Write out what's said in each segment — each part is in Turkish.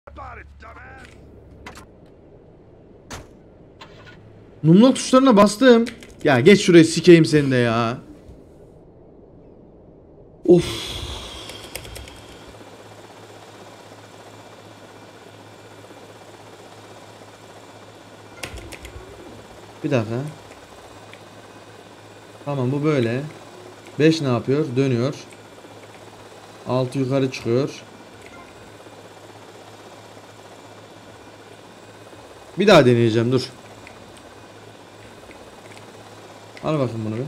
Numlok tuşlarına bastım. Ya geç şurayı, sikeyim seni de ya. Of. Bir dakika. Tamam, bu böyle. 5 ne yapıyor? Dönüyor. 6 yukarı çıkıyor. Bir daha deneyeceğim, dur. Al bakayım bunu bir.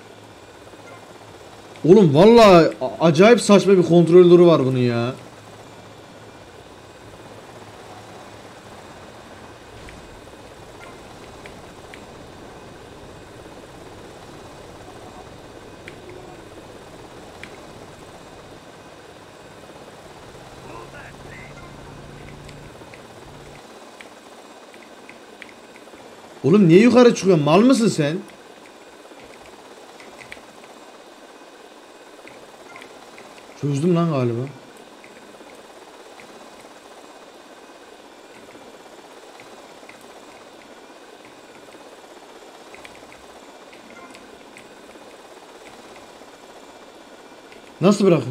Oğlum vallahi acayip saçma bir kontrolörü var bunun ya. Oğlum niye yukarı çıkıyorsun? Mal mısın sen? Çözdüm lan galiba. Nasıl bırakın?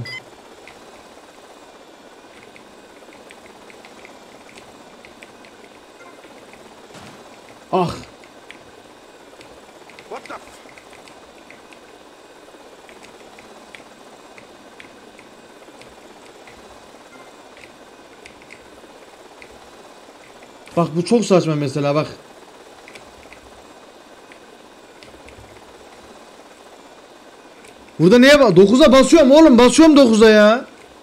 Ah. Bak bu çok saçma mesela, bak. Burada neye bak? 9'a basıyorum oğlum, basıyorum 9'a ya.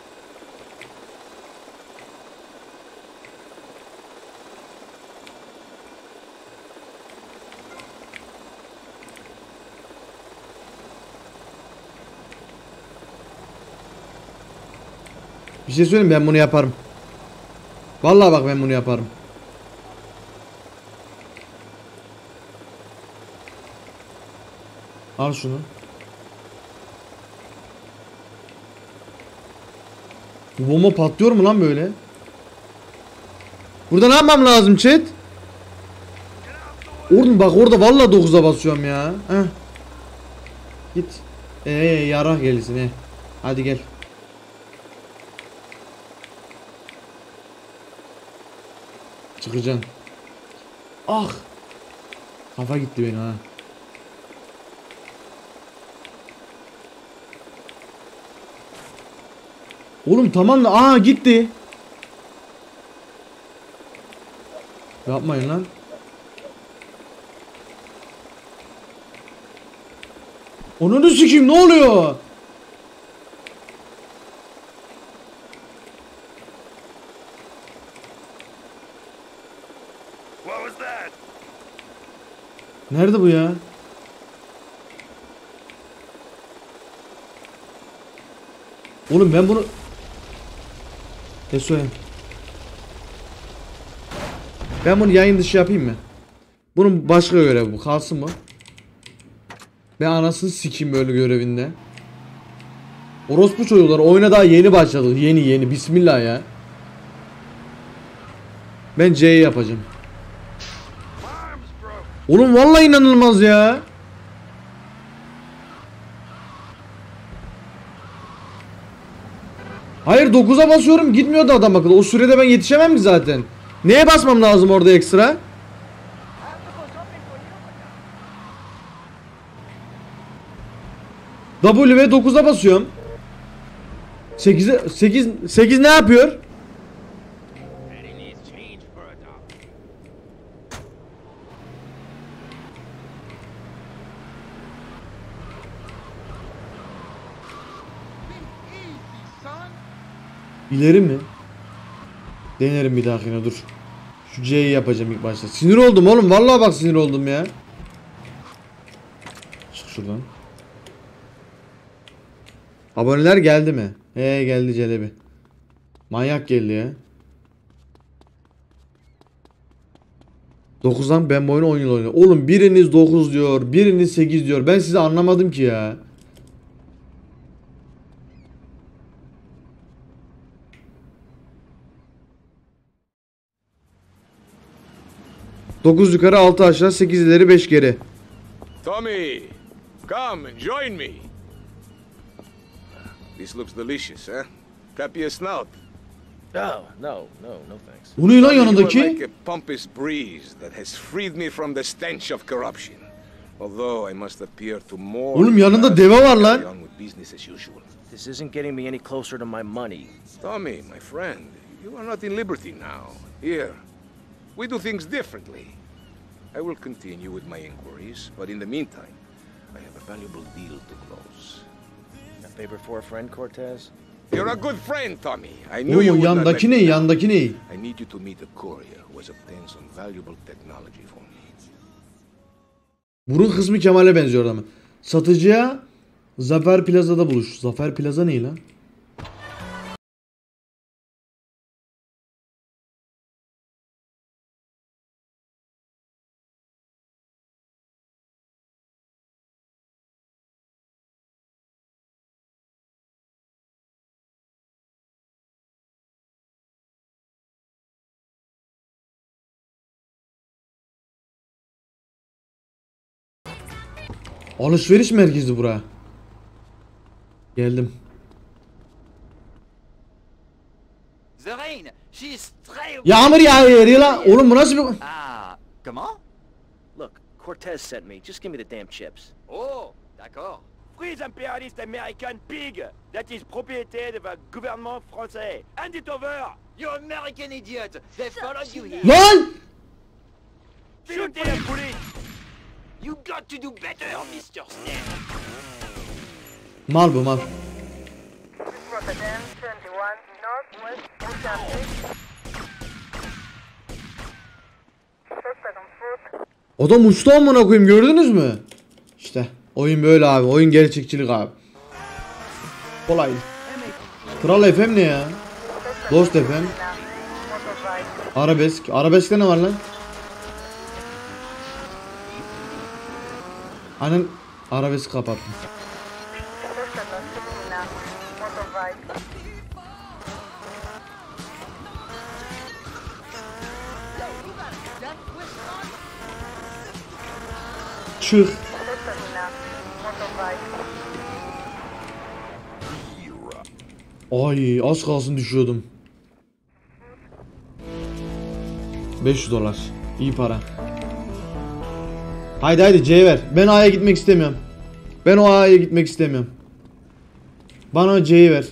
Bir şey söyleyeyim, ben bunu yaparım. Vallahi bak, ben bunu yaparım. Al şunu. Bu bomba patlıyor mu lan böyle? Burada ne yapmam lazım chat? Oğlum bak, orada vallahi 9'a basıyorum ya. Heh. Git. Yara gelsin he. Hadi gel. Çıkacaksın. Ah. Kafa gitti benim ha. Oğlum tamam da gitti. Yapmayın lan. Onu da sikeyim, ne oluyor? Nerede bu ya? Oğlum ben bunu SOM. Ben bunu yayın dışı yapayım mı? Bunun başka görevi bu. Kalsın mı? Ben anasını sikeyim böyle görevinde. Orospu çocuklar, oyuna daha yeni başladı. Yeni. Bismillah ya. Ben C'yi yapacağım. Oğlum vallahi inanılmaz ya. Hayır, 9'a basıyorum, gitmiyor da adam akıllı. O sürede ben yetişemem ki zaten. Neye basmam lazım orada ekstra? W ve 9'a basıyorum. 8 ne yapıyor? İleri mi? Denerim bir dahakine, dur. Şu C'yi yapacağım ilk başta. Sinir oldum oğlum, vallahi bak sinir oldum ya. Çık şuradan. Aboneler geldi mi? Geldi Celebi. Manyak geldi ya. 9'dan ben bu oyunu 10 yıl oynuyorum. Oğlum biriniz 9 diyor, biriniz 8 diyor. Ben sizi anlamadım ki ya. 9 yukarı 6 aşağı 8 ileri 5 geri. Tommy, come and join me. This looks delicious, huh? Copy a snout. Oh, no thanks. Bu ne lan Tommy, you are yanındaki? like a pompous breeze that has freed me from the stench of corruption. Although I must appear to more. Oğlum yanında deve var lan. Carry on with business as usual. This isn't getting me any closer to my money. Tommy, my friend, you are not in Liberty now. Here, we do things differently. I will continue with my inquiries, but in the meantime, I have a valuable deal to close. A favor for a friend, Cortez? You're a good friend, Tommy. I knew you Oğlum would not let yandaki me ne? down. Yandaki ne? I need you to meet a courier who has obtained some valuable technology for me. Burun kısmı Kemal'e benziyor ama. Satıcıya Zafer Plaza'da buluş. Zafer Plaza ne lan? Alışveriş merkezi bura. Geldim. The rain, she's très... Yağmur yağıyor ya lan. Oğlum bu nasıl bir... Ah, comment? Look, Cortez sent me. Just give me the damn chips. Oh, d'accord. Freeze imperialist American pig! That is propriété de the gouvernement français. Hand it over! You American idiot! They followed you here. Lan! Shoot the police! You got to do better, Mr. Snake. Mal bu mal. Rotterdam 21 Northwest Mozambique. Suspect on foot. Adam uçtu amına koyayım, gördünüz mü? İşte oyun böyle abi. Oyun gerçekçilik abi. Kolay. Kral FM ne ya? Dost FM. Motorbike. Arabesk. Arabesk'te ne var lan? Annen arabesk kapattım. Suspect on Filipina. Motorbike. Çık. Filipina. Motorbike. Ay az kalsın düşüyordum. 500 dolar. İyi para. Haydi haydi C'ye ver. Ben A'ya gitmek istemiyorum. Ben o A'ya gitmek istemiyorum. Bana o C'yi ver.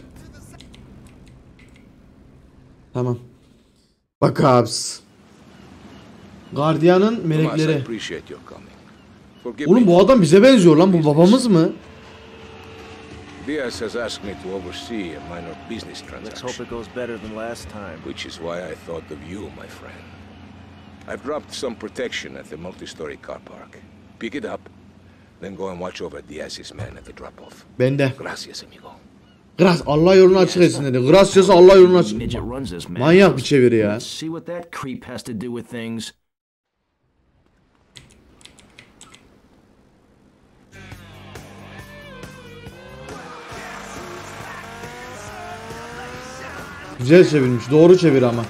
Tamam. Bak abs. Gardiyanın Tomas, I melekleri. appreciate your coming. Forgive Oğlum me. bu adam bize benziyor lan. Bu babamız mı? Diaz has asked me to oversee a minor business Let's hope transaction, it goes better than last time. which is why I thought of you, my friend. I've dropped some protection at the multi-story car park. Pick it up, then go and watch over Diaz's men at the drop-off. Bende. Gracias, amigo. Gras Allah yolunu açık etsin dedi. Gracias'ı Allah yolunu açık. Midget runs this man. Manyak bir çeviri ya. Let's see what that creep has to do with things. Güzel çevirmiş. Doğru çevir ama.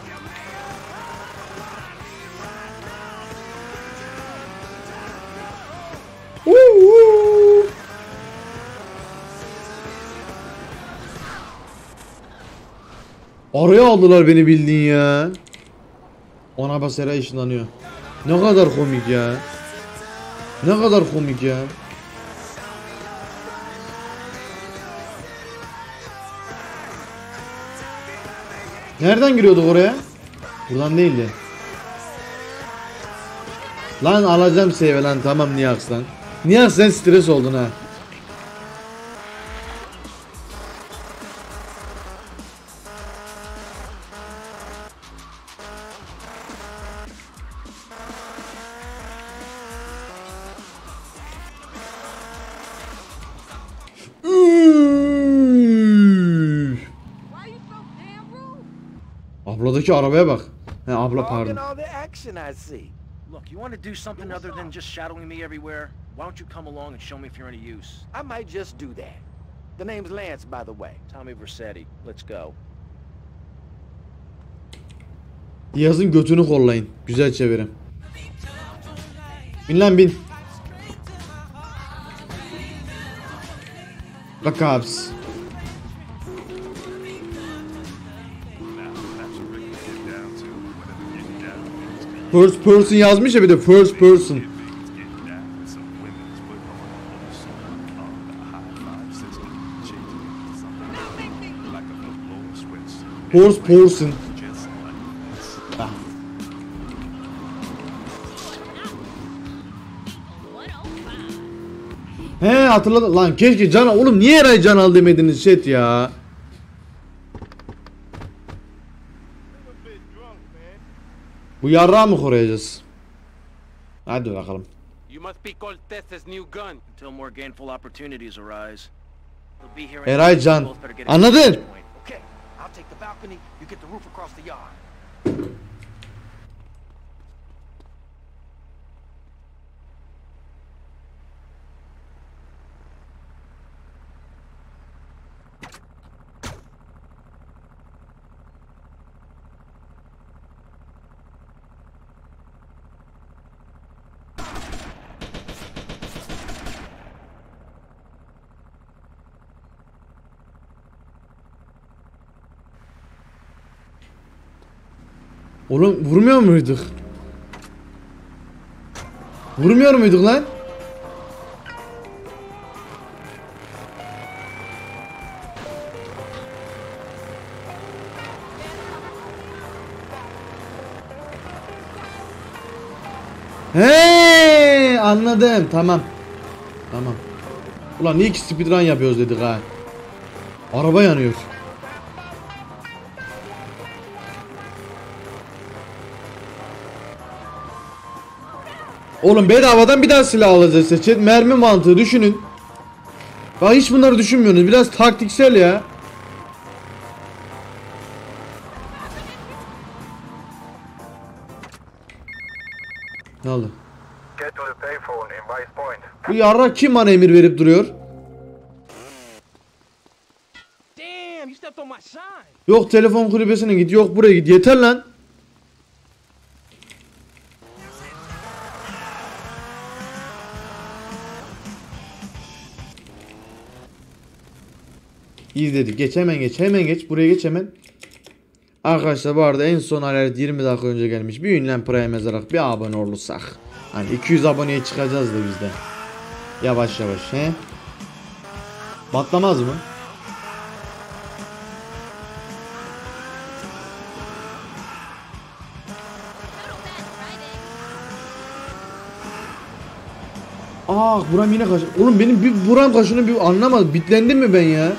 Araya aldılar beni bildiğin ya. Ona basera ışınlanıyor. Ne kadar komik ya. Ne kadar komik ya. Nereden giriyorduk oraya? Buradan değildi. Lan alacağım save lan, tamam Niyax lan. Niyax sen stres oldun ha. Abladaki arabaya bak. He abla pardon. all the action I see. Look, you want to do something other than just shadowing me everywhere? Why don't you come along and show me if you're any use? I might just do that. The name's Lance, by the way. Tommy Vercetti, let's go. Yazın götünü kollayın. Güzel çevirim. Bin lan bin. Bak abis. First person yazmış ya bir de first person. First person. Ah. He hatırladım lan, keşke can oğlum, niye Eray can al demediniz chat ya. Bu yarrağı mı koruyacağız? Hadi bakalım. You must be Cortez's new gun. Until more gainful opportunities arise. They'll be here in Eray Both can. better get Anladın? to this point. Okay, I'll take the balcony. You get the roof across the yard. Oğlum vurmuyor muyduk? Vurmuyor muyduk lan? He, anladım. Tamam. Tamam. Ulan niye ki speedrun yapıyoruz dedik ha. Araba yanıyor. Oğlum bedavadan bir daha silah alacağız seçet. Mermi mantığı düşünün. Bak hiç bunları düşünmüyorsunuz. Biraz taktiksel ya. Ne oldu? Get to the payphone in Vice Point. Bu yarrak kim bana emir verip duruyor? Damn, you stepped on my sign. Yok telefon kulübesine git. Yok buraya git. Yeter lan. İzledik. Geç hemen geç. Hemen geç. Buraya geç hemen. Arkadaşlar bu arada en son alert 20 dakika önce gelmiş. Bir ünlem prime yazarak bir abone olursak. Hani 200 aboneye çıkacağız da biz de. Yavaş yavaş he. Batlamaz mı? Buram yine kaç. Oğlum benim bir buram kaşını bir anlamadım. Bitlendim mi ben ya?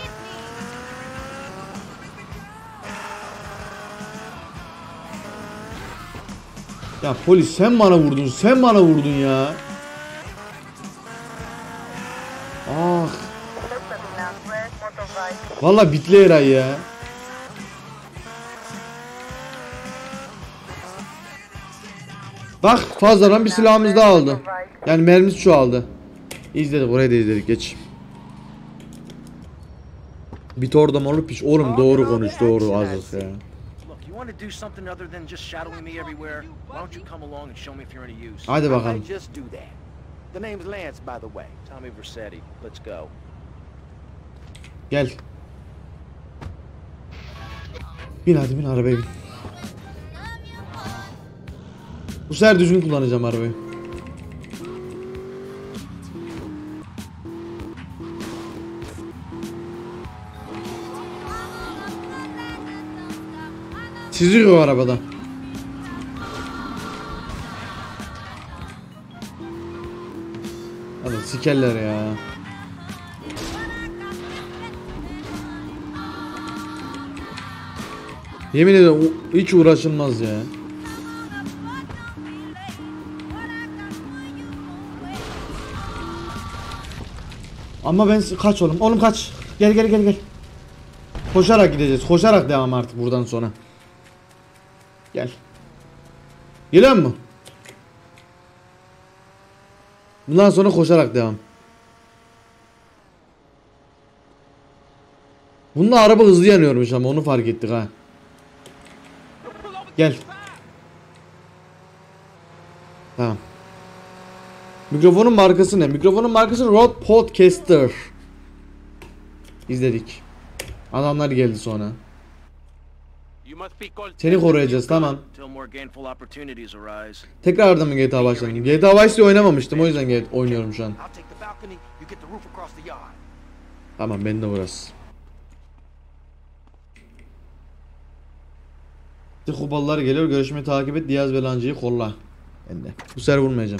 Ya polis sen bana vurdun. Sen bana vurdun ya. Pasadena, red motorbike. Vallahi bitli Eray ya. Bak fazladan bir silahımız daha aldı. Yani mermimiz çoğaldı. İzledik, orayı da izledik, geç. Bit orada mı olup piç? Oğlum doğru konuş, doğru azız ya. Look, you want to do something other than just shadowing me everywhere? Why don't you come along and show me if you're any use? Hadi I bakalım. might just do that. The name's Lance, by the way. Tommy Vercetti. Let's go. Gel. Bin hadi bin arabaya bin. Bu sefer düzgün kullanacağım arabayı. Çiziyor o arabada. Hadi sikerler ya. Yemin ederim hiç uğraşılmaz ya. Ama ben kaç oğlum. Oğlum kaç. Gel gel gel gel. Koşarak gideceğiz. Koşarak devam artık buradan sonra. Gel. Geliyor mu? Bundan sonra koşarak devam. Bunda araba hızlı yanıyormuş ama onu fark ettik ha. Gel. Tamam. Mikrofonun markası ne? Mikrofonun markası Rode Podcaster. İzledik. Adamlar geldi sonra. Seni koruyacağız, tamam. Till more gainful opportunities arise. Tekrardan mı GTA başladım? GTA Vice'de oynamamıştım, o yüzden oynuyorum şu an. I'll take the balcony, you get the roof across the yard. Tamam, ben de burası. Kupalılar geliyor, görüşmeyi takip et, Diaz ve Lancı'yı kolla. Ben de. Bu sefer vurmayacağım.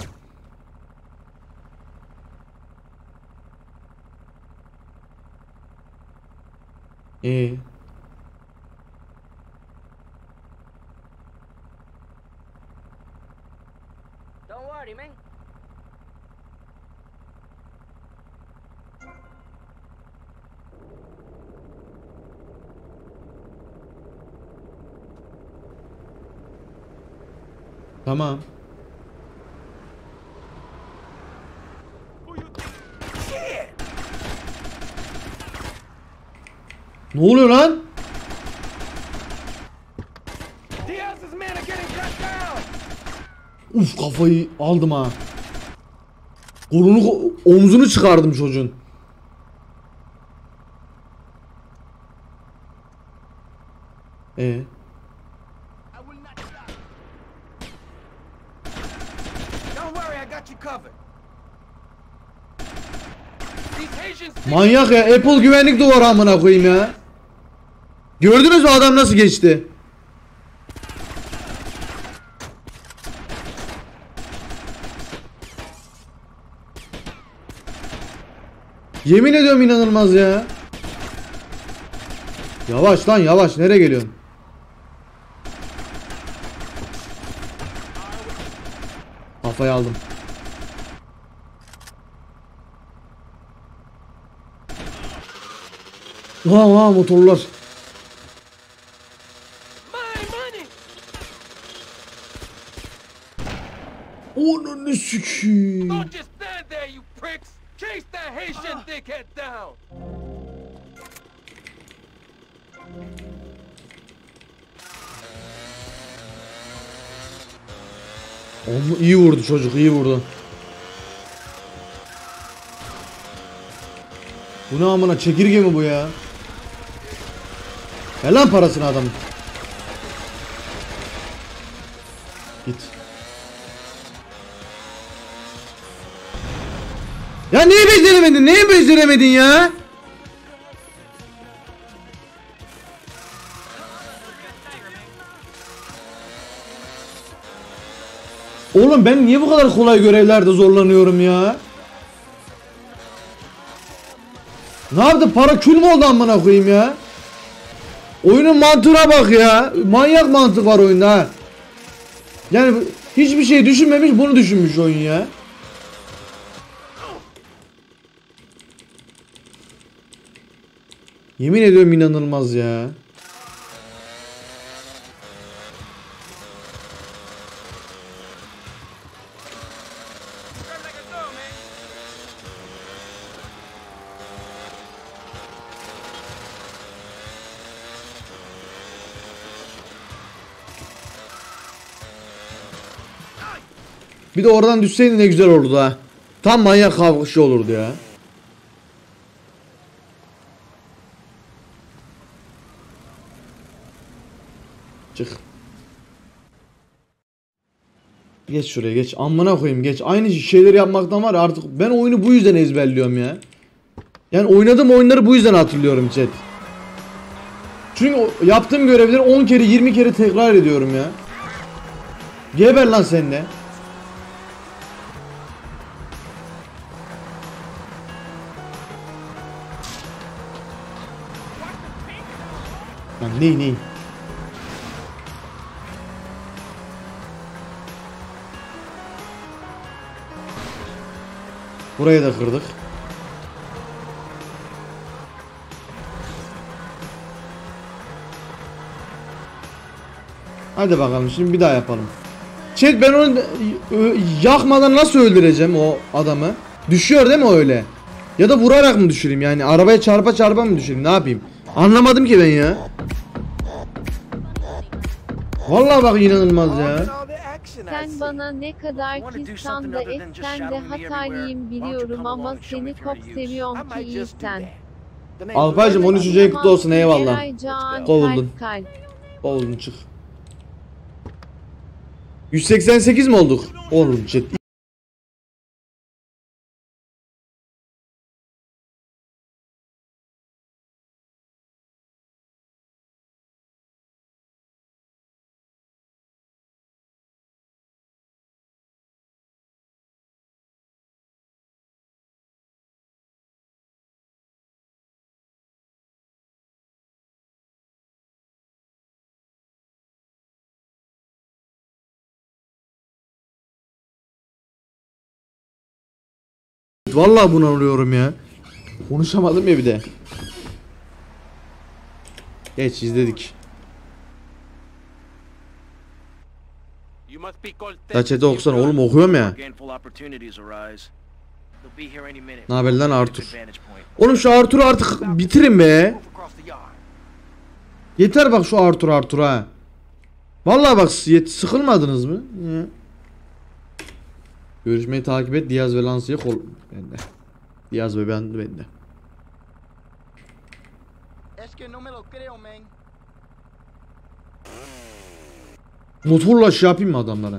Don't worry, man. Tamam. Ne oluyor lan? Diaz's men are getting cut down. Uf, kafayı aldım ha. Kolunu, omzunu çıkardım çocuğun. Don't worry, I got you covered. These Haitians Manyak ya, Apple güvenlik duvarı amına koyayım ya. Gördünüz mü adam nasıl geçti? Yemin ediyorum inanılmaz ya. Yavaş lan yavaş, nereye geliyorsun? Kafayı aldım. Vaa motorlar. Onun ne sikiyim. don't just stand there, you pricks. Chase that Haitian dickhead down. Onu iyi vurdu çocuk, iyi vurdu. Bu ne amına, çekirge mi bu ya? Ver lan parasını adamın. Git. Ya neyi beceremedin? Neyi beceremedin ya? Oğlum ben niye bu kadar kolay görevlerde zorlanıyorum ya? Ne yaptı? Para kül mü oldu amına koyayım ya? Oyunun mantığına bak ya. Manyak mantık var oyunda ha. Yani hiçbir şey düşünmemiş, bunu düşünmüş oyun ya. Yemin ediyorum inanılmaz ya. Bir de oradan düşseydi ne güzel olurdu ha. Tam manyak kavgışı olurdu ya. Çık. Geç şuraya geç. Amına koyayım geç. Aynı şeyleri yapmaktan var artık ben oyunu bu yüzden ezberliyorum ya. Yani oynadığım oyunları bu yüzden hatırlıyorum chat. Çünkü yaptığım görevleri 10 kere 20 kere tekrar ediyorum ya. Geber lan sen de. Lan ney? Burayı da kırdık. Hadi bakalım şimdi bir daha yapalım. Chat ben onu yakmadan nasıl öldüreceğim o adamı? Düşüyor değil mi öyle? Ya da vurarak mı düşüreyim yani arabaya çarpa mı düşüreyim ne yapayım? Anlamadım ki ben ya. Vallahi bak inanılmaz ya. action, I Sen see. bana ne kadar kızsan da etsen de Hataylıyım biliyorum ama seni çok seviyorum ki iyi sen. Alpaycım 13. ayı kutlu olsun, eyvallah. Eray Can, Kovuldun. kalp. Oğlum çık. 188 mi olduk? Oğlum chat. Vallahi bunalıyorum ya. Konuşamadım ya bir de. Geç izledik. Ya chat'e okusana oğlum, okuyorum ya. Ne haber lan Arthur? Oğlum şu Arthur'u artık bitirin be. Yeter bak şu Arthur ha. Vallahi bak sıkılmadınız mı? Ya. Görüşmeyi takip et. Diaz ve Lancia'ya kol bende. Diaz ve ben bende. Motorla şey yapayım mı adamlara?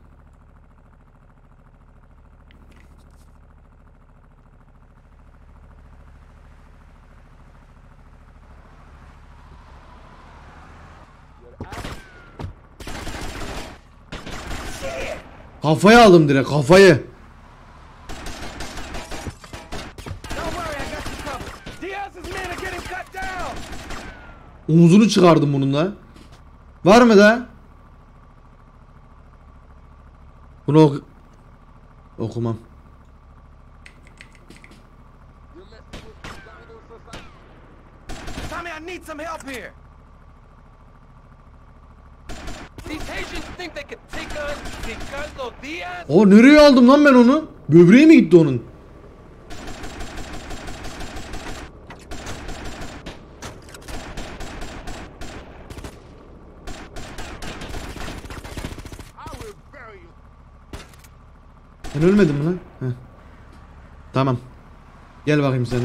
Kafaya aldım direkt, kafayı. Omuzunu çıkardım bununla. Var mı da? Bunu okumam. Tommy, I need some help here. O nereye aldım lan ben onu? Böbreğe mi gitti onun? Ben ölmedim mi lan? Heh. Tamam. Gel bakayım seninle.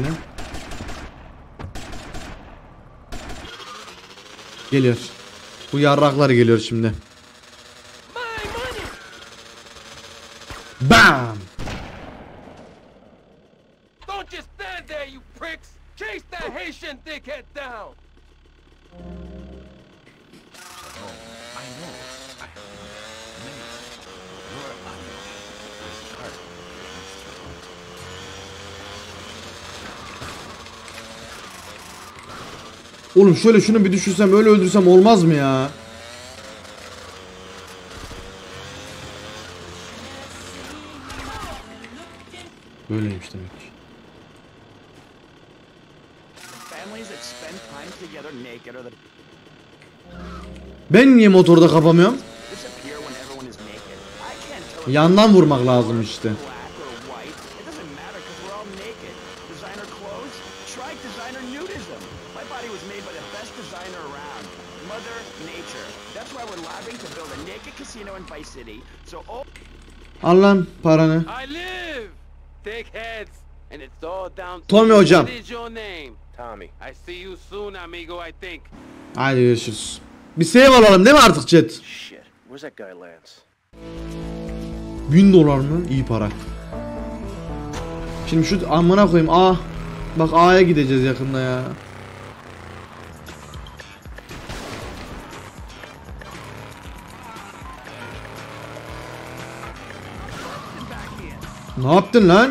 Geliyor. Bu yarraklar geliyor şimdi. Bam! Don't just stand there, you pricks! Chase that Haitian dickhead down! Oğlum şöyle şunu bir düşürsem, öyle öldürsem olmaz mı ya? Böyleymiş demek ki. Ben niye motorda kapamıyorum? Yandan vurmak lazım işte. Al lan paranı. Tommy hocam. Tommy. I see you soon, amigo, I think. Haydi görüşürüz. Bir save alalım değil mi artık chat? Shit, where's that guy Lance? $1000 mı? İyi para. Şimdi şu amına koyayım. Bak A'ya gideceğiz yakında ya. Ne yaptın lan?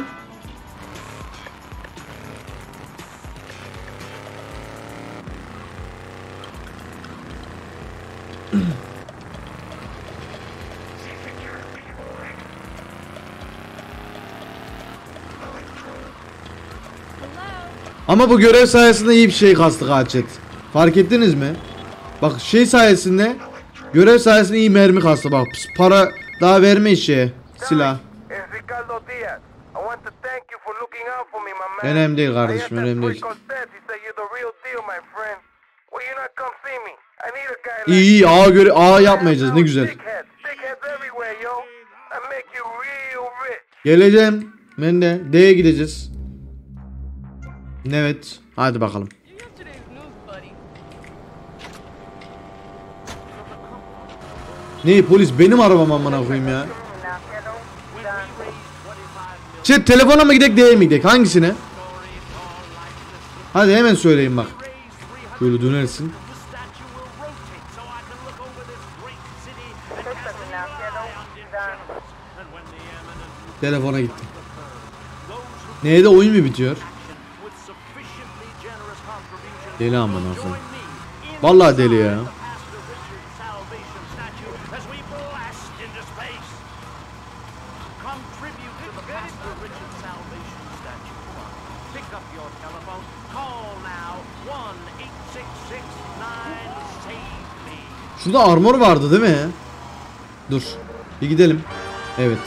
Ama bu görev sayesinde iyi bir şey kastık ha chat. Fark ettiniz mi? Bak şey sayesinde, görev sayesinde iyi mermi kastı bak. Para daha verme işe. Silah. Önemli değil kardeşim, önemli değil. İyi A göre A yapmayacağız, ne güzel. Geleceğim. Ben de D'ye gideceğiz. Evet. Hadi bakalım. Ne polis benim arabam amına koyayım ya. Chat telefona mı gidek D'ye mi gidek? Hangisine? Hadi hemen söyleyin bak. Böyle dönersin. Telefona gittim. Neyde oyun mu bitiyor? Deli amına koyayım. Vallahi deli ya. Şurada armor vardı değil mi? Dur. Bir gidelim. Evet.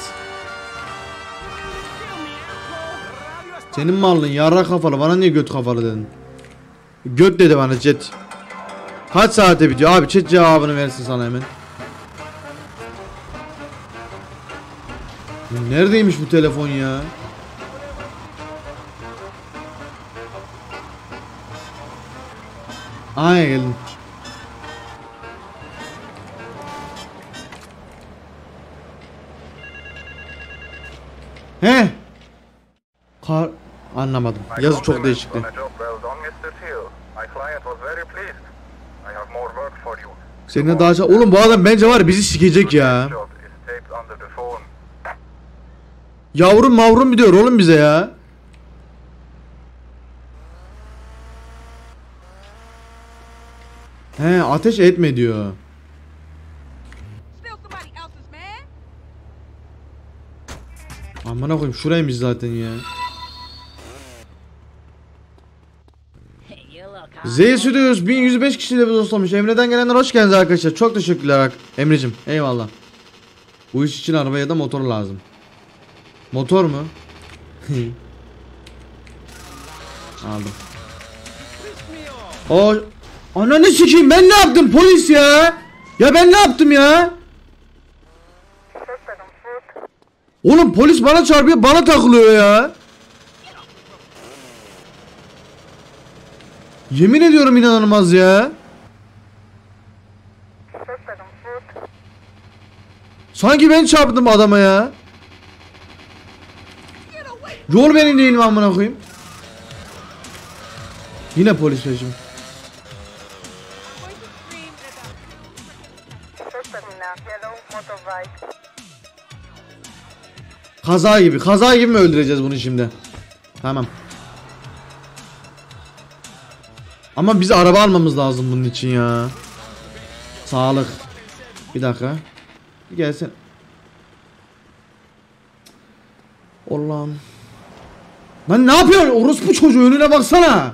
Senin malın yarra kafalı. Bana niye göt kafalı dedin? Göt dedi bana chat. Kaç saate bitiyor? Abi chat cevabını versin sana hemen. Neredeymiş bu telefon ya? Ay geldim. He? Anlamadım. Yazı çok değişikti. Seninle daha çok... Oğlum bu adam bence var bizi sikecek ya. Yavrum mavrum diyor oğlum bize ya. He ateş etme diyor. Amına koyayım şuraymış zaten ya. Z Studios 1105 kişiyle bir dostlamış. Emre'den gelenler hoş geldiniz arkadaşlar. Çok teşekkürler Emre'cim. Eyvallah. Bu iş için araba ya da motor lazım. Motor mu? Aldım. O ananı sikeyim ben ne yaptım polis ya? Ya ben ne yaptım ya? Oğlum polis bana çarpıyor bana takılıyor ya. Yemin ediyorum inanılmaz ya. Sanki ben çarptım adama ya. Yol benim değil mi amına koyayım? Yine polis peşim. Kaza gibi mi öldüreceğiz bunu şimdi? Tamam. Ama bize araba almamız lazım bunun için ya. Sağlık. Bir dakika. Bir gelsin. Allah'ım. Lan ne yapıyorsun? Orospu çocuğu önüne baksana.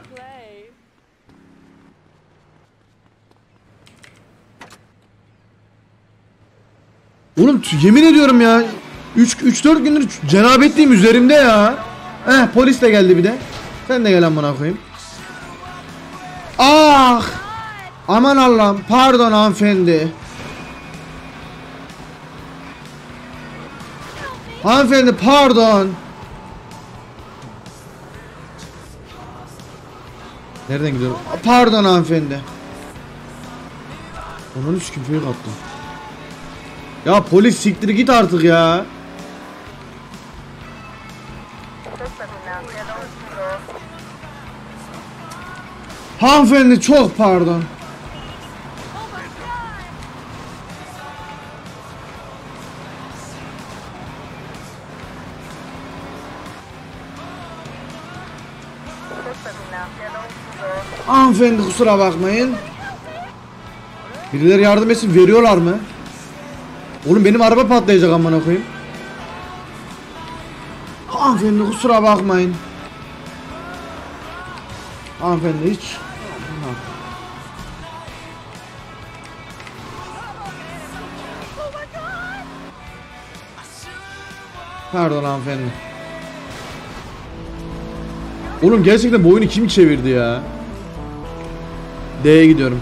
Oğlum yemin ediyorum ya. 3-4 gündür cenabetliğim üzerimde ya. Polis de geldi bir de. Sen de gel amına koyayım. Ah! Aman Allah'ım pardon hanımefendi. Hanımefendi pardon. Nereden gidiyorum? Pardon hanımefendi. Onun üç küfür attım. Ya polis siktir git artık ya. Hanımefendi çok pardon. Hanımefendi kusura bakmayın. Birileri yardım etsin veriyorlar mı? Oğlum benim araba patlayacak amına koyayım. Hanımefendi kusura bakmayın. Hanımefendi hiç. Pardon hanımefendi. Oğlum gerçekten bu oyunu kim çevirdi ya? D'ye gidiyorum.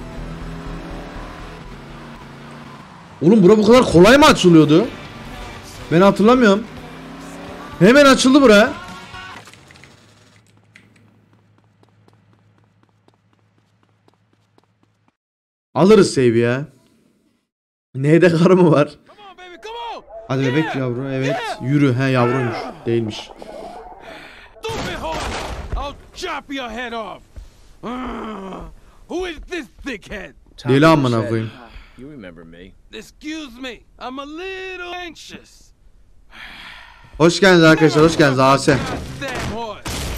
Oğlum bura bu kadar kolay mı açılıyordu? Ben hatırlamıyorum. Hemen açıldı bura. Alırız save ya. Neyde karı mı var? Hadi bebek yavru, evet. Yürü, he yavruymuş. Değilmiş. Chop your head off. Who is this thickhead? Deli amına koyayım. You remember me. Excuse me. I'm a little anxious. Hoş geldiniz arkadaşlar, hoş geldiniz Asem. Damn horse.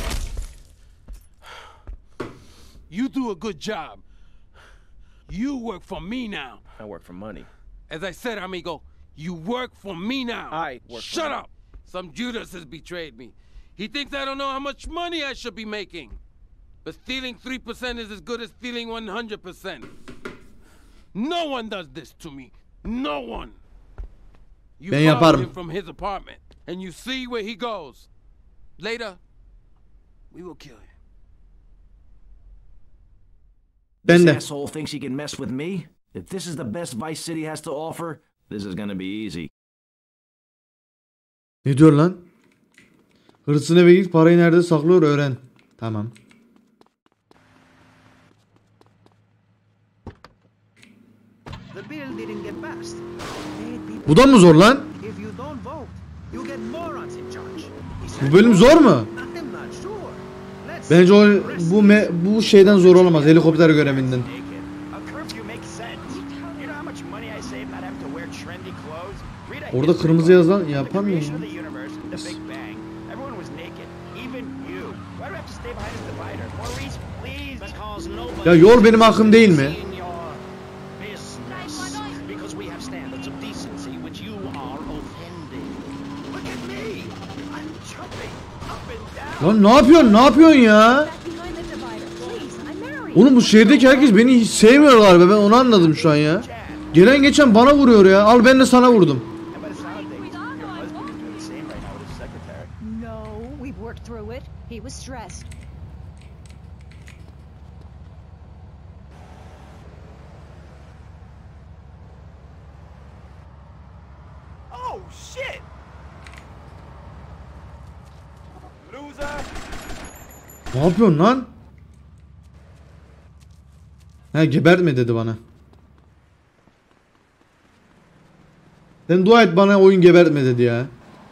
You do a good job. You work for me now. I work for money. As I said, amigo, you work for me now. I work Shut for up. Some Judas has betrayed me. He thinks I don't know how much money I should be making. But stealing 3% is as good as stealing 100%. No one does this to me. No one. You Ben followed yaparım. him from his apartment, and you see where he goes. Later, we will kill him. Ben This de. asshole thinks he can mess with me? If this is the best Vice City has to offer, this is gonna be easy. Ne diyor lan? Hırsız eve git, parayı nerede saklıyor öğren. Tamam. The bill didn't get passed. Bu da mı zor lan? If you don't vote, you get morons in charge. Bu bölüm zor mu? I'm not sure. Let's Bence o bu şeyden zor olamaz. Helikopter görevinden. A curfew makes sense. You know how much money I save not having to wear trendy clothes? Read a Orada history kırmızı book. yazan The yapamıyor creation ya. of the universe, the Big Bang. Everyone was naked, even you. Why do I have to stay behind this divider? Maurice, please. Because nobody Ya yol benim hakkım değil mi? in your business. Because we have standards of decency which you are offending. Look at me. I'm jumping up and down. Lan ne yapıyorsun? Ne yapıyorsun ya? Oğlum bu şehirdeki herkes beni hiç sevmiyor galiba. Ben onu anladım şu an ya. Gelen geçen bana vuruyor ya. Al ben de sana vurdum. And by the sound of things, your husband is doing the same right now with his secretary. No, we've worked through it. He was stressed. Oh shit! Loser! Ne yapıyorsun lan? He gebertme dedi bana. Sen dua et bana oyun gebertme dedi ya.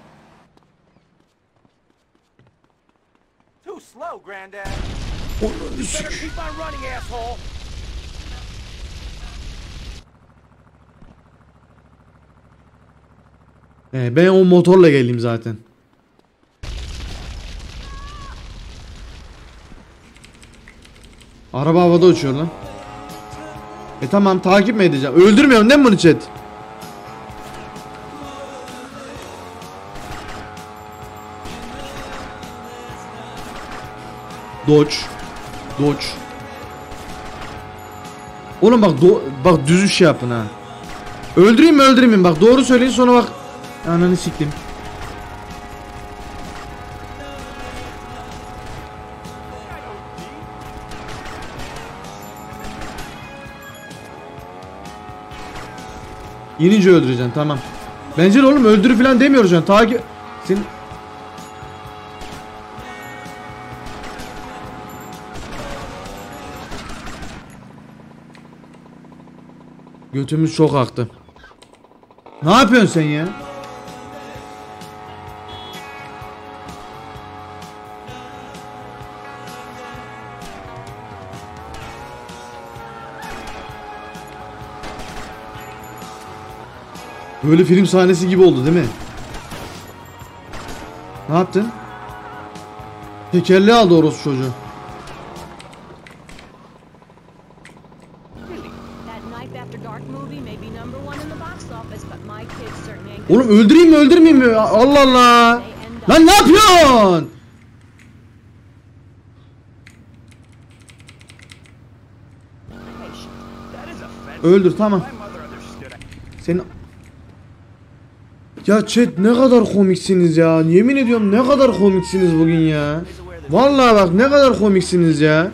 Too slow, Granddad. You better keep on running, asshole. Ben o motorla geleyim zaten. Araba havada uçuyor lan. Tamam takip mi edeceğim? Öldürmüyorum değil mi bunu chat? Dodge. Dodge. Oğlum bak bak düz şey yapın ha. Öldüreyim mi öldüreyim mi? Bak doğru söyleyin sonra bak. Ananı siktim. Yenince öldüreceksin tamam. Bence de oğlum öldürü falan demiyoruz şu an. Takip sen götümüz çok aktı. Ne yapıyorsun sen ya? Böyle film sahnesi gibi oldu değil mi? Ne yaptın? Tekerleği aldı orospu çocuğu. Oğlum öldüreyim mi öldürmeyeyim mi? Allah Allah. Lan ne yapıyorsun? Öldür tamam. Senin... Ya chat ne kadar komiksiniz ya. Yemin ediyorum ne kadar komiksiniz bugün ya. Vallahi bak ne kadar komiksiniz ya.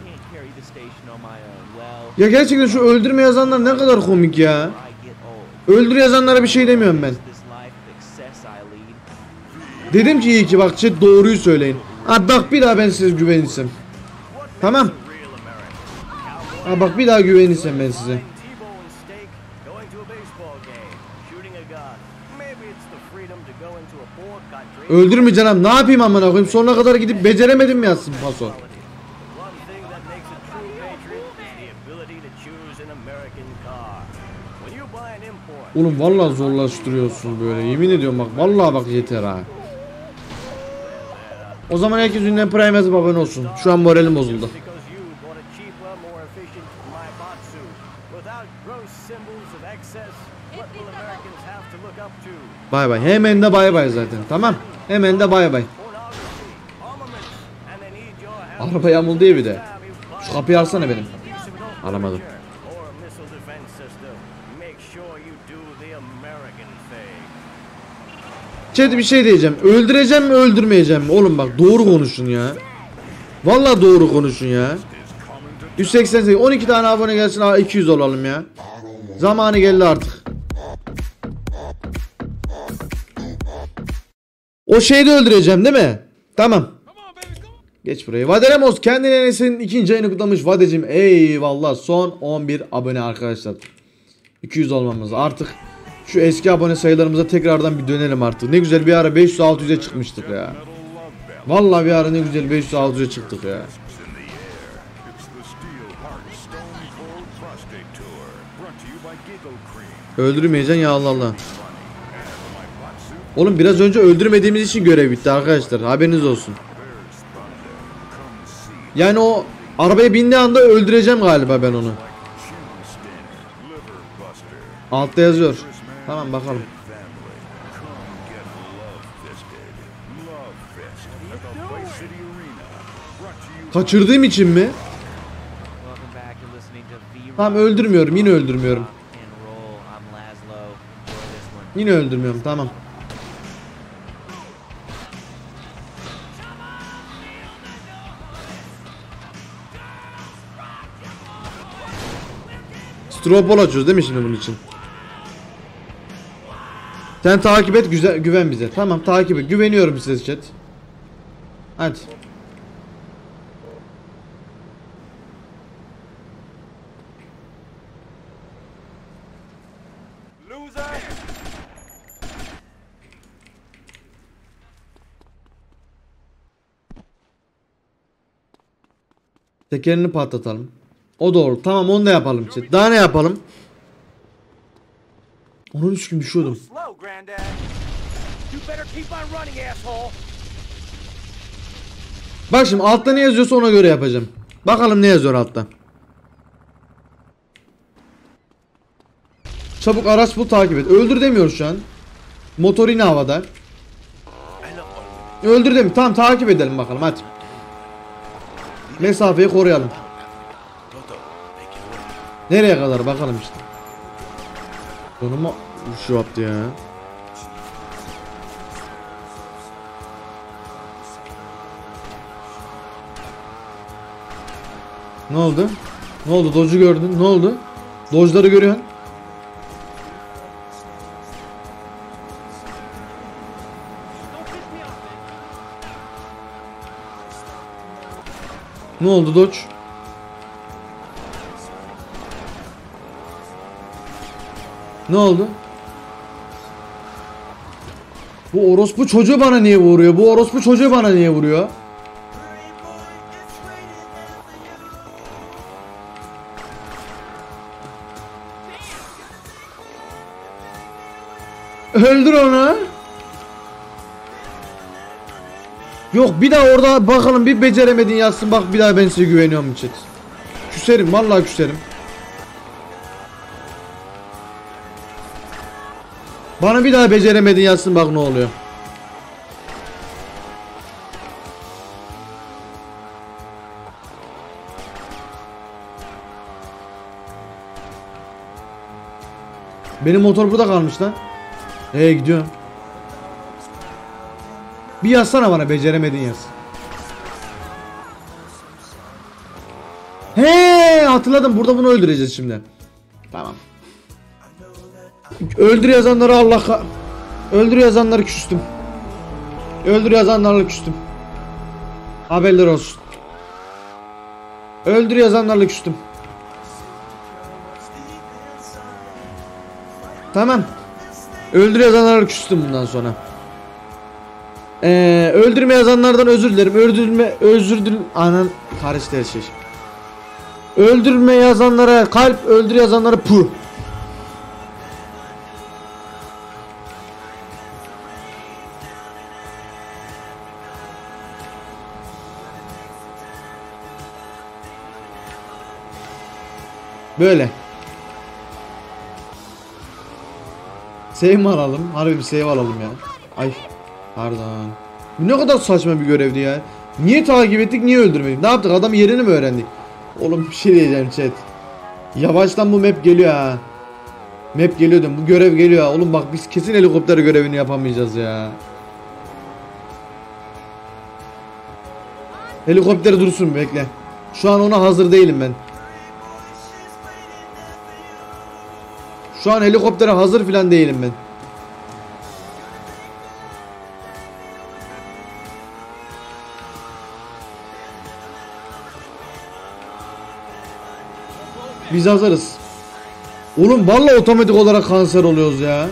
Ya gerçekten şu öldürme yazanlar ne kadar komik ya. Öldür yazanlara bir şey demiyorum ben. Dedim ki iyi ki bak chat doğruyu söyleyin. Ha bak bir daha ben size güvenirsem. Tamam. Ha bak bir daha güvenirsem ben size. Öldürmeyeceğim. Ne yapayım amına koyayım? Sonuna kadar gidip beceremedim mi yazsın paso? Oğlum vallahi zorlaştırıyorsun böyle. Yemin ediyorum bak vallahi bak yeter ha. O zaman herkes ünlem Prime yazıp abone olsun. Şu an moralim bozuldu. Bay bay. Hemen de bay bay zaten. Tamam. Hemen de bay bay. Araba yamuldu diye bir de. Şu kapıyı alsana benim. Alamadım. Chat bir şey diyeceğim. Öldüreceğim mi öldürmeyeceğim mi? Oğlum bak doğru konuşun ya. Vallahi doğru konuşun ya. 188 12 tane abone gelsin 200 olalım ya. Zamanı geldi artık. O şeyi de öldüreceğim değil mi? Tamam. Geç burayı. Vaderemos kendine Enes'in ikinci ayını kutlamış. Vadecim eyvallah. Son 11 abone arkadaşlar. 200 olmamız artık. Şu eski abone sayılarımıza tekrardan bir dönelim artık. Ne güzel bir ara 500-600'e çıkmıştık ya. Vallahi bir ara ne güzel 500-600'e çıktık ya. Öldürmeyeceksin ya Allah Allah. Oğlum biraz önce öldürmediğimiz için görev bitti arkadaşlar. Haberiniz olsun. Yani o arabaya bindiği anda öldüreceğim galiba ben onu. Altta yazıyor. Tamam bakalım. Kaçırdığım için mi? Tamam öldürmüyorum. Yine öldürmüyorum. Yine öldürmüyorum. Tamam. Stropol açıyoruz değil mi şimdi bunun için? Sen takip et, güven bize. Tamam takip et. Güveniyorum size chat. Hadi. Tekerini patlatalım. O doğru. Tamam onu da yapalım chat. Daha ne yapalım? Onun 3 gün düşüyordum. Bak şimdi altta ne yazıyorsa ona göre yapacağım. Bakalım ne yazıyor altta. Çabuk araç bul takip et. Öldür demiyor şu an. Motor yine havada. Öldür demiyor. Tamam takip edelim bakalım hadi. Mesafeyi koruyalım. Nereye kadar bakalım işte. Sonuma şu yaptı ya. Ne oldu? Ne oldu? Dodge'u gördün. Ne oldu? Dodge'ları görüyorsun. Ne oldu Dodge? Ne oldu? Bu orospu çocuğu bana niye vuruyor? Bu orospu çocuğu bana niye vuruyor? Öldür onu. Yok bir daha orada bakalım bir beceremedin yazsın bak bir daha ben size güveniyorum chat. Küserim vallahi küserim. Bana bir daha beceremedin yazsın bak ne oluyor. Benim motor burada kalmış lan. Gidiyorum. Bir yazsana bana beceremedin yaz. Hatırladım burada bunu öldüreceğiz şimdi. Tamam. Öldür yazanları öldür yazanları küstüm. Öldür yazanlarla küstüm. Haberler olsun. Öldür yazanlarla küstüm. Tamam. Öldür yazanlarla küstüm bundan sonra. Öldürme yazanlardan özür dilerim. Özür dilerim. Anan karıştı her şey. Öldürme yazanlara kalp, öldür yazanlara pu. Böyle. Save mi alalım? Harbi bir save alalım ya. Ay. Pardon. Bu ne kadar saçma bir görevdi ya. Niye takip ettik, niye öldürmedik? Ne yaptık? Adam yerini mi öğrendik? Oğlum bir şey diyeceğim chat. Yavaştan bu map geliyor ha. Map geliyor diyorum. Bu görev geliyor ha. Oğlum bak biz kesin helikopter görevini yapamayacağız ya. Helikopter dursun bekle. Şu an ona hazır değilim ben. Şu an helikoptere hazır filan değilim ben. Biz hazırız. Oğlum vallahi otomatik olarak kanser oluyoruz ya.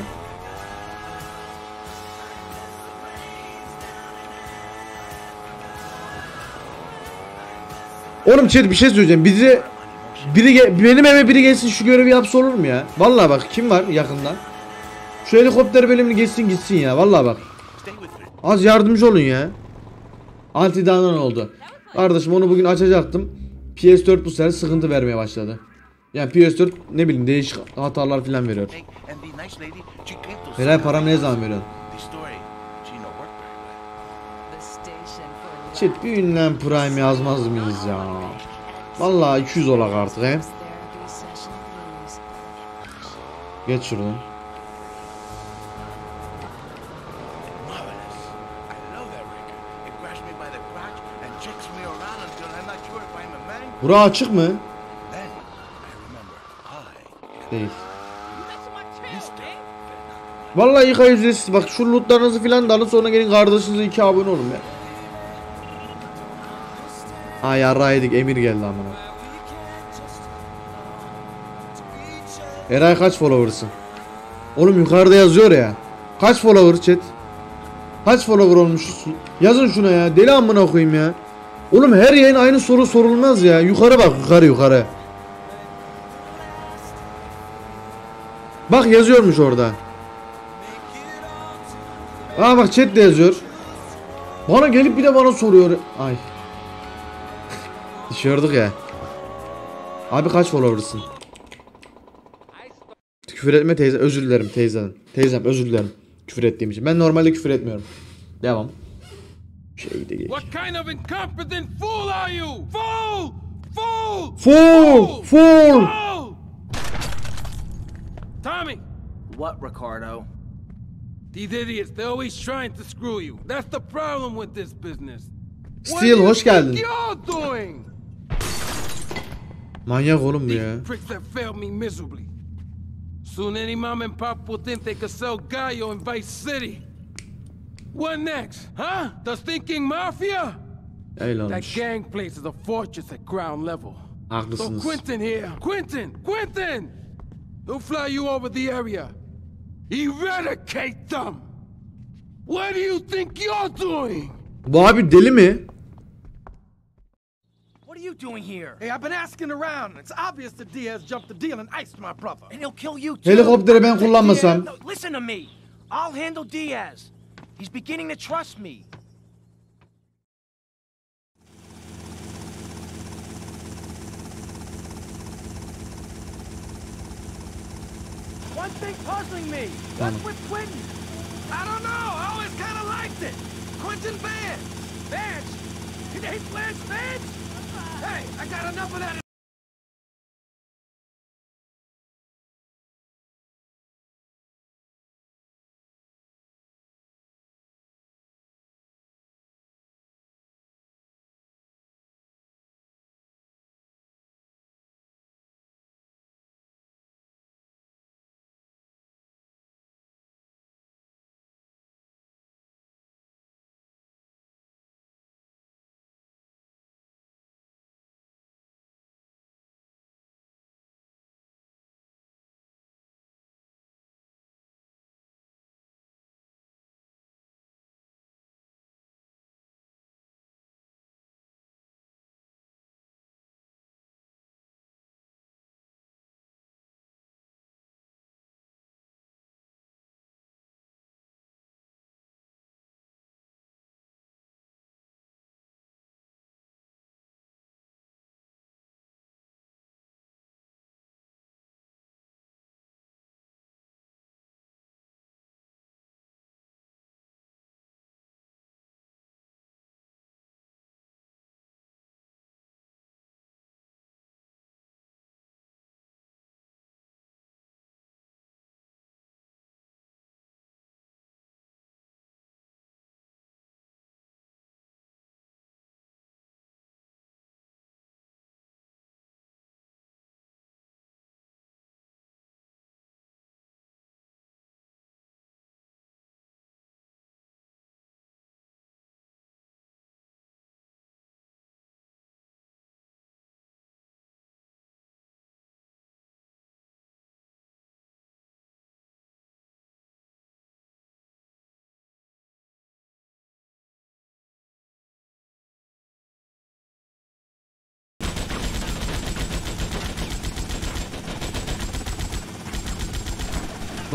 Oğlum chat bir şey söyleyeceğim. Benim eve biri gelsin şu görevi yapsa olur mu ya? Vallahi bak kim var yakında? Şu helikopter bölümünü geçsin gitsin ya. Vallahi bak. Az yardımcı olun ya. Antidandan oldu. Kardeşim onu bugün açacaktım. PS4 bu sefer sıkıntı vermeye başladı. Yani PS4 ne bileyim değişik hatalar filan veriyor. Helal param ne zaman veriyorsun? Chat bir ünlem prime yazmaz mıyız ya? Vallahi 200 olak artık he. Geç şuradan. Bura açık mı? Değil. Vallahi yıka ücretsiz. Bak şu lootlarınızı filan da alın sonra gelin kardeşinize 2 abone olun ya. Ha yarraydık emir geldi amına. Eray kaç followers'ın? Oğlum yukarıda yazıyor ya. Kaç follower chat? Kaç follower olmuşuz? Yazın şuna ya. Deli amına koyayım ya. Oğlum her yayın aynı soru sorulmaz ya. Yukarı bak yukarı. Bak yazıyormuş orada. Aa bak chat de yazıyor. Bana gelip bir de bana soruyor. Ay. Düşüyorduk ya. Abi kaç followers'ın? Küfür etme teyze. Özür dilerim teyzem. Teyzem özür dilerim. Küfür ettiğim için. Ben normalde küfür etmiyorum. Devam. Şey de geç. What kind of incompetent fool are you? Fool! Tommy! What, Ricardo? These idiots, they're always trying to screw you. That's the problem with this business. Steel hoş geldin. What you're doing? Manyak oğlum bu ya. These pricks have failed me miserably. Soon any mom and pop will think they could sell Gallo in Vice City. What next? Huh? The thinking mafia? That gang place is a fortress at ground level. Haklısınız. So Quentin here. Quentin! He'll fly you over the area. Eradicate them! What do you think you're doing? Bu abi deli mi? What are you doing here? Hey, I've been asking around. It's obvious that Diaz jumped the deal and iced my brother. And he'll kill you too. Helikopteri ben kullanmasam. No, listen to me. I'll handle Diaz. He's beginning to trust me. One thing puzzling me. What's with Quentin? I don't know. I always kind of liked it. Quentin Vance. Vance? Your name's Lance Vance? Hey, I got enough of that.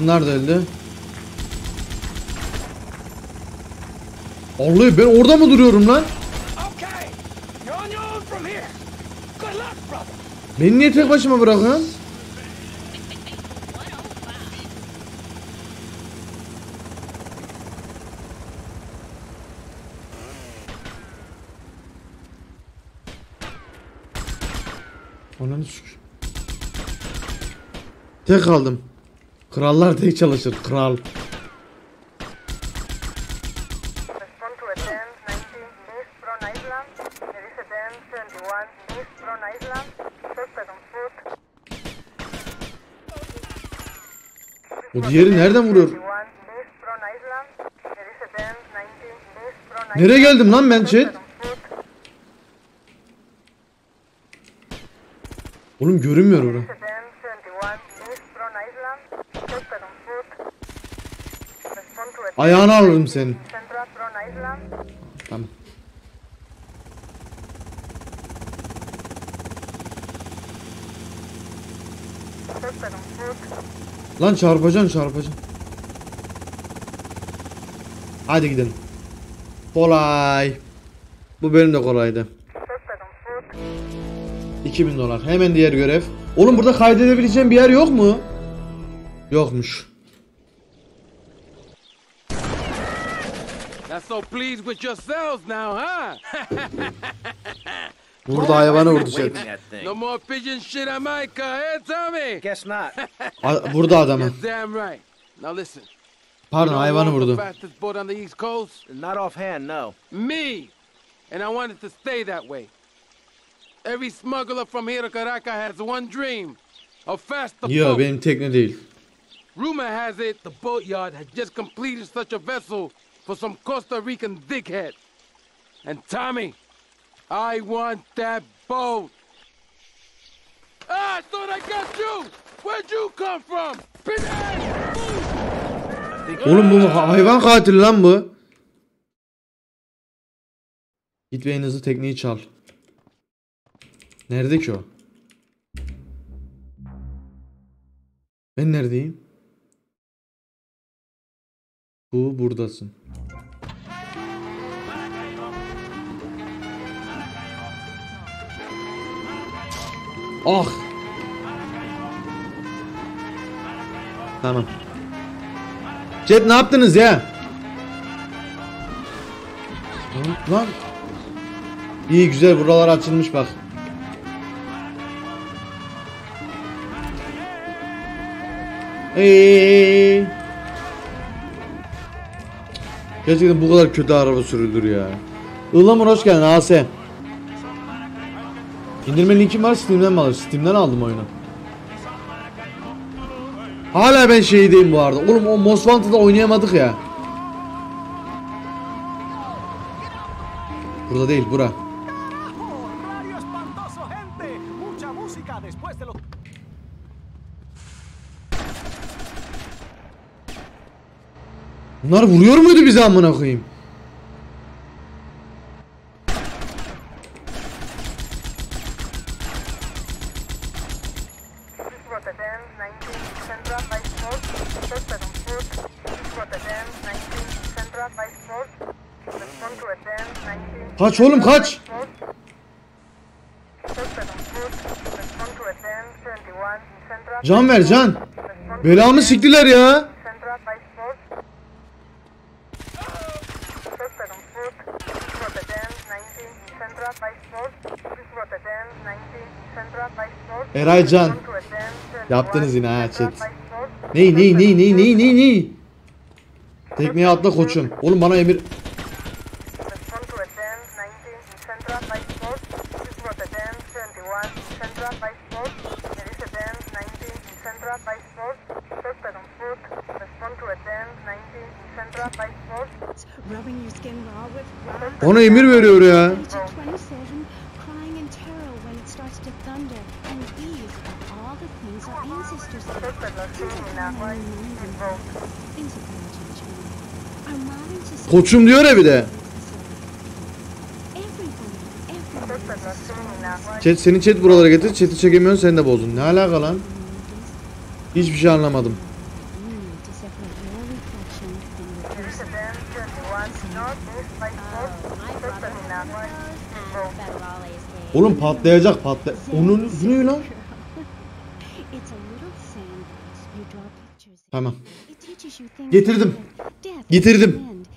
Şunlar da öldü. Allah'ım ben orada mı duruyorum lan? Okay, you're on your own from here. Good luck, brother. Beni niye tek başıma bırakın? Ananı şükür. Tek kaldım. Krallar tek çalışır. Kral. Respond to attend 19 East Front Island. There is attend 71 East Front Island. Suspect on foot. O diğeri nereden vuruyor? 71 East Front Island. There is attend 19 East Front Island. Nereye geldim lan ben chat? Oğlum görünmüyor orada. Attend 71 East Front Island. Suspect on foot. Respond to attend Ayağını alırım senin. Central Front Island. Tamam. Suspect on foot. Lan çarpacaksın. Hadi gidelim. Kolay. Bu bölüm de kolaydı. Suspect on foot. 2000 dolar. Hemen diğer görev. Oğlum burada kaydedebileceğim bir yer yok mu? Yokmuş. Not so pleased with yourselves now, huh? Burada hayvanı vurdu chat. Waving that thing. No more pigeon shit on my car, eh, Tommy? Guess not. Burada adamı. You're damn right. Now listen. Pardon You know hayvanı who owns vurdu. the fastest boat on the East Coast? Not offhand, no. Me. And I want it to stay that way. Every smuggler from here to Caracas has one dream. A faster Yo boat. benim tekne değil. Rumor has it the boatyard has just completed such a vessel for some Costa Rican dickhead. And Tommy, I want that boat. Ah, I thought I got you. Where'd you come from? Pinhead! Oğlum bu hayvan katili lan bu. Git ve en hızlı tekneyi çal. Nerede ki o? Ben neredeyim? Buradasın. Ah! Tamam. Chat ne yaptınız ya? Lan. İyi güzel buralar açılmış bak. Gerçekten bu kadar kötü araba sürülür ya. Ilamur hoş geldin AS. İndirme linkim var, Steam'den mi alır? Steam'den aldım oyunu. Hala ben şeydeyim bu arada. Oğlum o Most Wanted'da oynayamadık ya. Burada değil, bura. Bunlar vuruyor muydu bize amına koyayım? Kaç oğlum kaç. Can ver can. Belamı siktiler ya. Eray can. Yaptınız yine ha chat. Ney. Tekneye atla koçum. Oğlum bana emir. Ona emir veriyor ya. Koçum diyor ya bir de. Chat senin chat buralara getir. Chat'i çekemiyorsun sen de bozdun. Ne alaka lan? Hiçbir şey anlamadım. Reach the 10, 21, northeast by 4, search terminal. Go. Oğlum patlayacak patla. Onun bu ne lan? Tamam. Getirdim. Getirdim.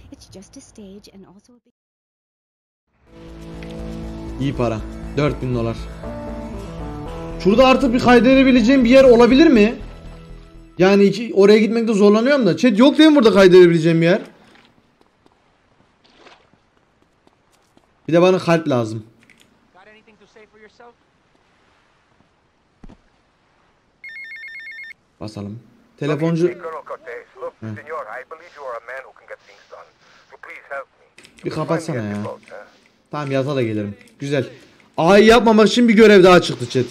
İyi para. 4000 dolar. Şurada artık bir kaydedebileceğim bir yer olabilir mi? Yani oraya gitmekte zorlanıyorum da. Chat yok değil mi burada kaydedebileceğim bir yer? Bir de bana kalp lazım. Basalım. Telefoncu... Bir kapatsana ya. Tamam yata da gelirim. Güzel. A'yı yapmamak için bir görev daha çıktı chat.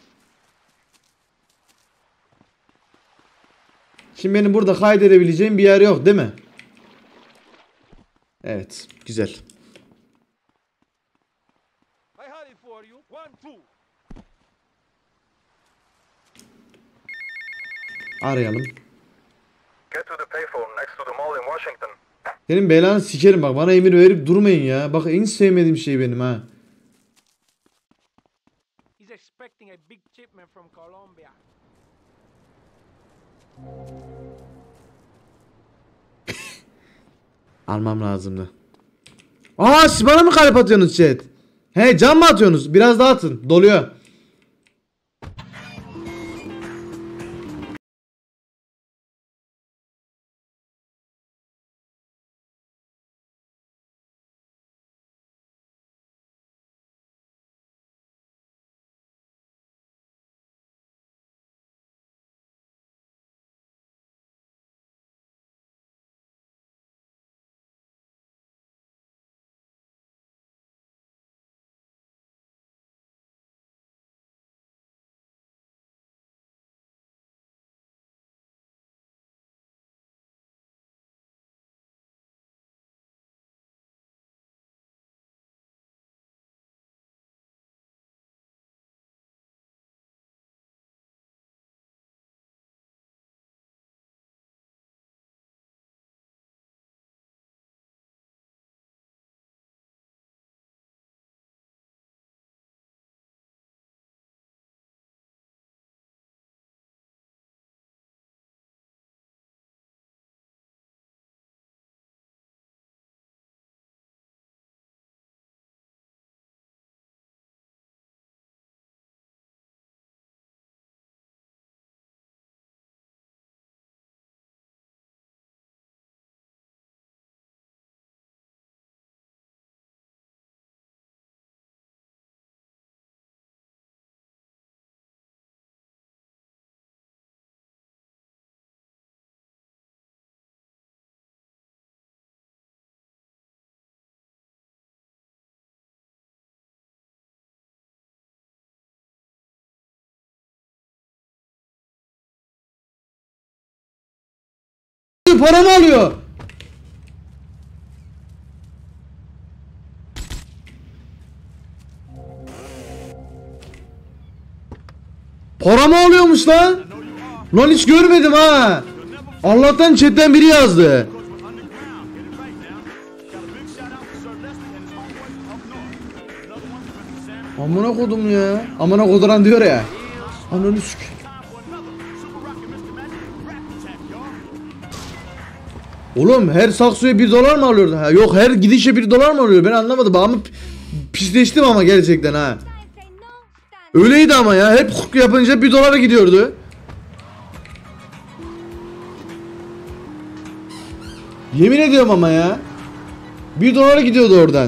Şimdi benim burada kaydedebileceğim bir yer yok değil mi? Evet. Güzel. Arayalım. Senin belanı sikerim bak, bana emir verip durmayın ya. Bak en sevmediğim şey benim ha. Almam lazımdı. Aa, siz bana mı kalp atıyorsunuz chat? He, can mı atıyorsunuz? Biraz daha atın. Doluyor. Paramı alıyor. Paramı alıyormuş lan. Lan hiç görmedim ha. Allah'tan chatten biri yazdı. Amına kodum ya. Amına koduran diyor ya. Ananı sük. Oğlum her saksıya 1 dolar mı alıyordu? Ha, yok her gidişe 1 dolar mı alıyor? Ben anlamadım. Ama pisleştim ama gerçekten ha. Öyleydi ama ya. Hep hukuk yapınca 1 dolara gidiyordu. Yemin ediyorum ama ya. 1 dolara gidiyordu oradan.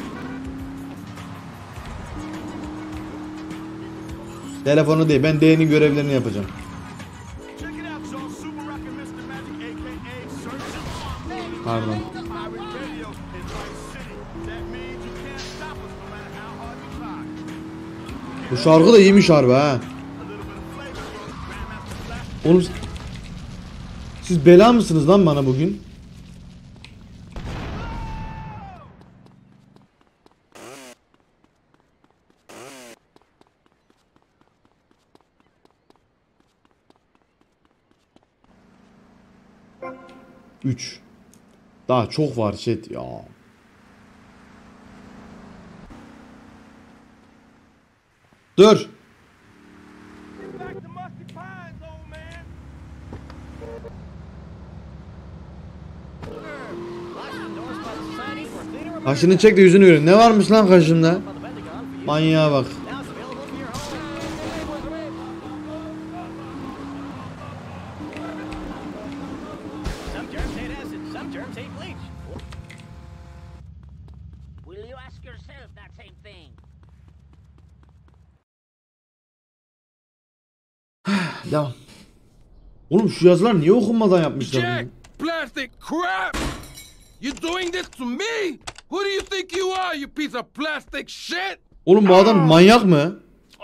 Telefonu değil. Ben D'nin görevlerini yapacağım. Pardon. Bu şarkı da iyiymiş harbi ha. Oğlum siz bela mısınız lan bana bugün? Üç. Daha çok var chat ya. Dur. Kaşını çek de yüzünü görün. Ne varmış lan kaşımda? Manyağa bak. Some germs hate acid, some germs hate bleach. Will you ask yourself that same thing? Devam. Oğlum şu yazılar niye okunmadan yapmışlar Jack, bunu? plastic crap! You doing this to me? Who do you think you are, you piece of plastic shit? Oğlum bu adam manyak mı?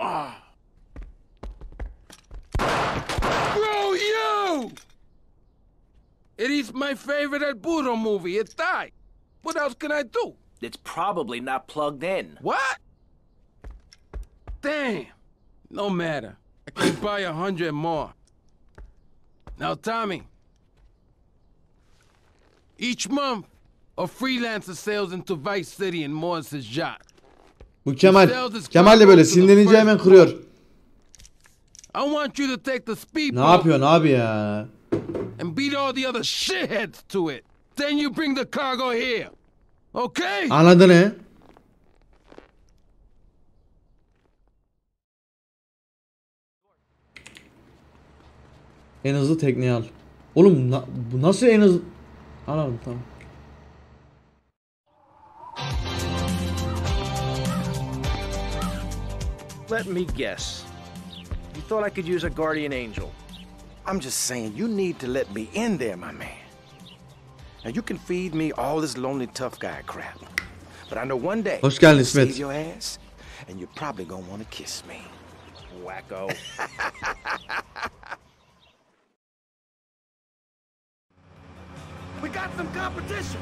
Bro, you! It is my favorite El Burro movie. It died. What else can I do? It's probably not plugged in. What? Damn. No matter. I can buy 100 more. Now, Tommy. Each month, a freelancer sails into Vice City in Morris's yacht. Bu Kemal. Kemal de böyle sinirlenince hemen kırıyor. I want you to take the Ne speedboat yapıyorsun abi ya? and beat all the other shitheads to it. Then you bring the cargo here. Okay? Anladın he? En hızlı tekneyi al. Oğlum bu nasıl en hızlı... Anladım tamam. Let me guess. You thought I could use a guardian angel. I'm just saying, you need to let me in there, my man. Now, you can feed me all this lonely tough guy crap. But I know one day, Hoş geldin I'll İsmet. save your ass, and you're probably gonna want to kiss me. Wacko. We got some competition.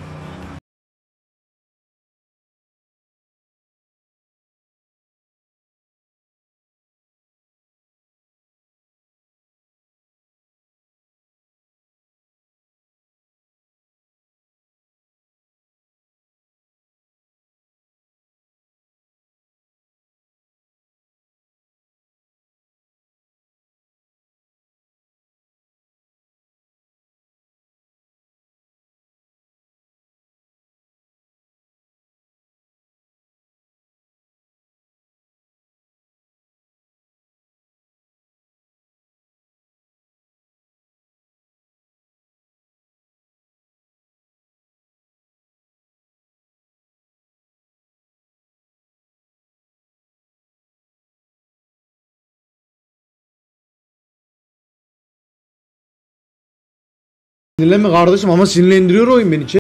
Sinirlenme kardeşim ama sinirlendiriyor oyun beni.